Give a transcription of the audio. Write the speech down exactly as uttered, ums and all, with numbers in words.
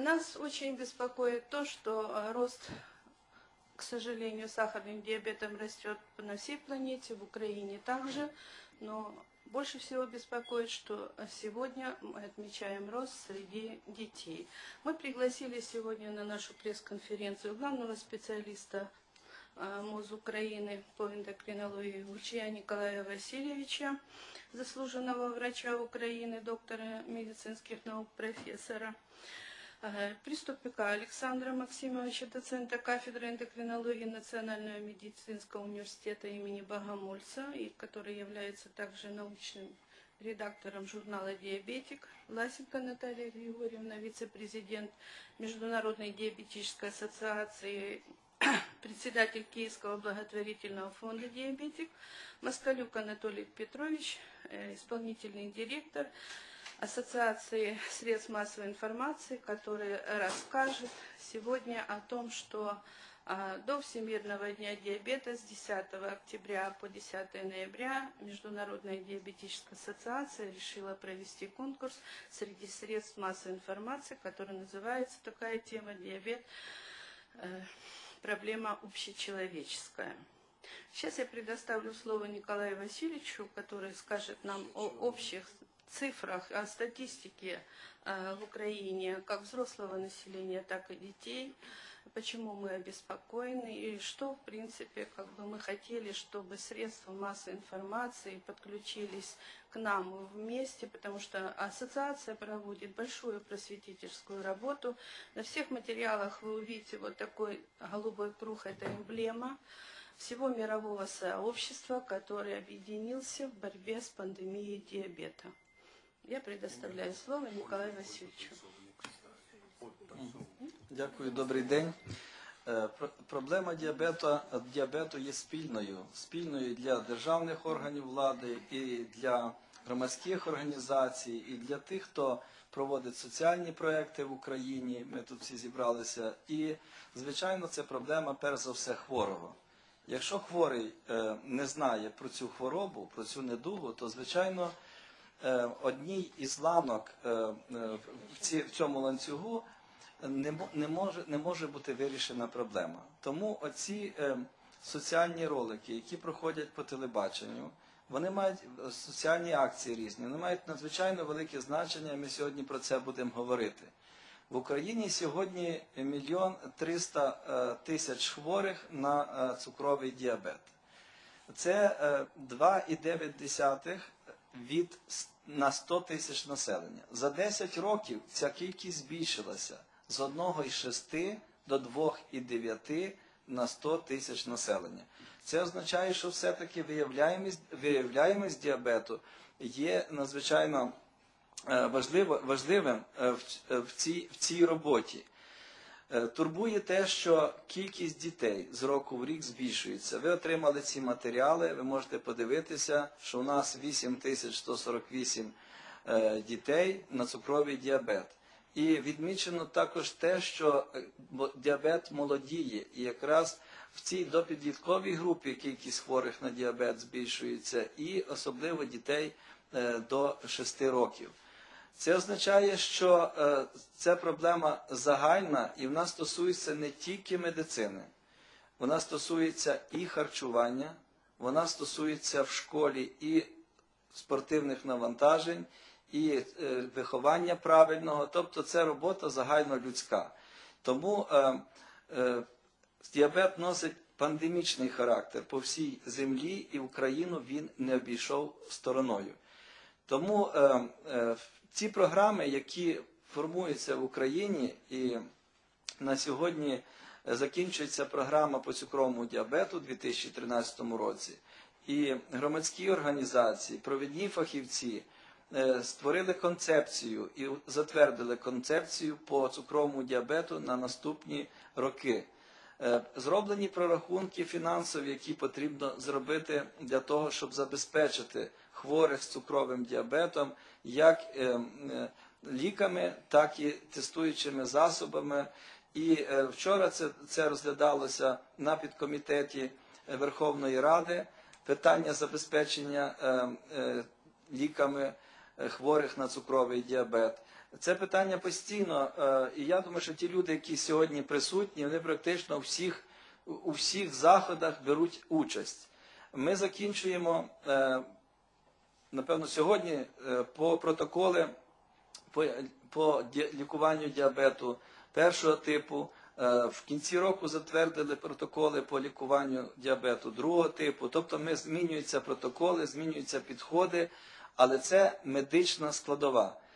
Нас очень беспокоит то, что рост, к сожалению, сахарным диабетом растет на всей планете, в Украине также, но больше всего беспокоит, что сегодня мы отмечаем рост среди детей. Мы пригласили сегодня на нашу пресс-конференцию главного специалиста МОЗ Украины по эндокринологии Лучия Николая Васильевича, заслуженного врача Украины, доктора медицинских наук, профессора, приступника Александра Максимовича, доцента кафедры эндокринологии Национального медицинского университета имени Богомольца, и который является также научным редактором журнала «Диабетик», Власенко Наталья Григорьевна, вице-президент Международной диабетической ассоциации, председатель Киевского благотворительного фонда «Диабетик», Москалюк Анатолий Петрович, исполнительный директор Ассоциации средств массовой информации, который расскажет сегодня о том, что до Всемирного дня диабета с десятого октября по десятое ноября Международная диабетическая ассоциация решила провести конкурс среди средств массовой информации, который называется такая тема «Диабет. Проблема общечеловеческая». Сейчас я предоставлю слово Николаю Васильевичу, который скажет нам о общих цифрах, о статистике в Украине как взрослого населения, так и детей, почему мы обеспокоены и что, в принципе, как бы мы хотели, чтобы средства массовой информации подключились к нам вместе, потому что ассоциация проводит большую просветительскую работу. На всех материалах вы увидите вот такой голубой круг, это эмблема всего мирового сообщества, который объединился в борьбе с пандемией диабета. Я предоставляю слово Николаю Васильевичу. Дякую, добрий день. Проблема діабету, діабету є спільною. Спільною для державних органів влади, і для громадських організацій, і для тих, хто проводить соціальні проекти в Україні. Ми тут всі зібралися. І, звичайно, це проблема, перш за все, хворого. Якщо хворий не знає про цю хворобу, про цю недугу, то, звичайно, одній із ланок в цьому ланцюгу не може, не може бути вирішена проблема. Тому оці соціальні ролики, які проходять по телебаченню, вони мають соціальні акції різні, вони мають надзвичайно велике значення, ми сьогодні про це будемо говорити. В Україні сьогодні мільйон триста тисяч хворих на цукровий діабет. Це два цілих дев'ять десятих від на сто тисяч населення. За десять років ця кількість збільшилася з одного цілих шести до двох цілих дев'яти на сто тисяч населення. Це означає, що все-таки виявляємість, виявляємість діабету є надзвичайно важливо, важливим в цій, в цій роботі. Турбує те, що кількість дітей з року в рік збільшується. Ви отримали ці матеріали, ви можете подивитися, що у нас вісім тисяч сто сорок вісім дітей на цукровий діабет. І відмічено також те, що діабет молодіє. І якраз в цій допідлітковій групі кількість хворих на діабет збільшується, і особливо дітей до шести років. Це означає, що ця проблема загальна і вона стосується не тільки медицини. Вона стосується і харчування, вона стосується в школі і спортивних навантажень, і виховання правильного. Тобто це робота загальнолюдська. Тому е, е, діабет носить пандемічний характер по всій землі, і Україну він не обійшов стороною. Тому е, е, ці програми, які формуються в Україні, і на сьогодні закінчується програма по цукровому діабету у дві тисячі тринадцятому році, і громадські організації, провідні фахівці створили концепцію і затвердили концепцію по цукровому діабету на наступні роки. Зроблені прорахунки фінансові, які потрібно зробити для того, щоб забезпечити хворих з цукровим діабетом як ліками, так і тестуючими засобами. І вчора це, це розглядалося на підкомітеті Верховної Ради, питання забезпечення ліками хворих на цукровий діабет. Це питання постійно, і я думаю, що ті люди, які сьогодні присутні, вони практично у всіх, у всіх заходах беруть участь. Ми закінчуємо, напевно, сьогодні по протоколи по, по лікуванню діабету першого типу. В кінці року затвердили протоколи по лікуванню діабету другого типу. Тобто ми змінюються протоколи, змінюються підходи, але це медична складова.